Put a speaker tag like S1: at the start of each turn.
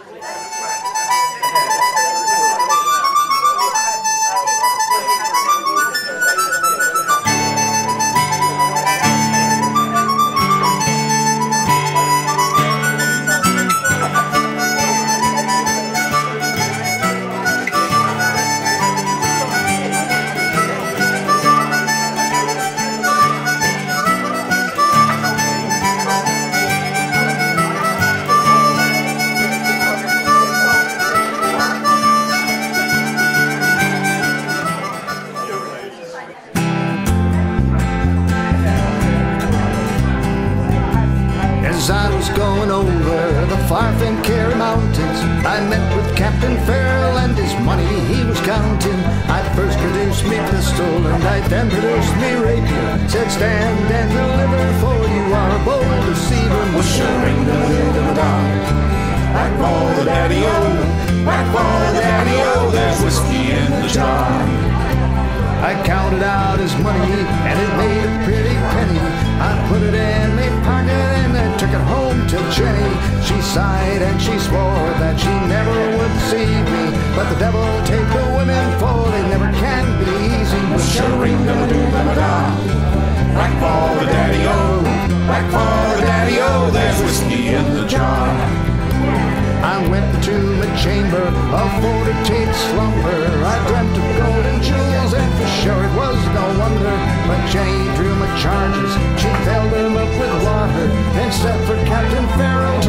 S1: As I was going over the far Fencair mountains, I met with Captain Farrell and his money he was counting. I first produced me pistol and I then produced me rapier. Said stand and deliver, for you are a bold deceiver. Mush-a-ring-a-ding-a-da. Whack for the daddy-o, whack for the daddy-o, there's whiskey in the jar. I counted out his money and it made a pretty penny. I put it in my pocket and I took it home to Jenny. She sighed and she swore that she never would deceive me, but the devil take the women, for they never can be easy. Mush-a-ring-a-doo-dum-a-da. Whack for the daddy-o, whack for the daddy-o, there's whiskey in the jar. I went to the chamber of fortitude slumber. I dreamt of golden jewels, and for sure it was no wonder. But Jenny drew my charges, she filled them up with water, and set for Captain Farrell